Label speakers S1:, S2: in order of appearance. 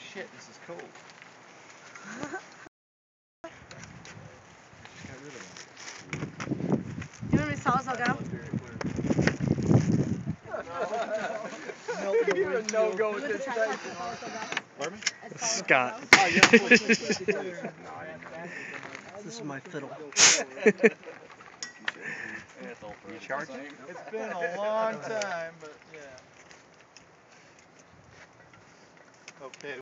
S1: shit, this is cool. Got rid of it.
S2: You want me to tell us I'll go?
S1: You're a no-go with this thing.
S3: Pardon me?
S4: Scott.
S3: Oh, yes, please.
S4: This is my fiddle.
S1: You charging?
S3: It's been a long time, but yeah. Okay.